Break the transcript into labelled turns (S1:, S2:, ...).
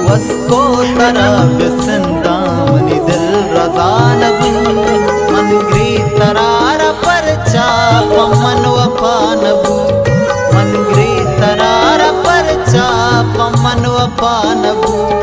S1: बस को तरह बिसंदा मनी दिल रजा नबू मन ग्री तरार पर चाप मन वफा नबू मन ग्री तरार पर चाप मन वफा नबू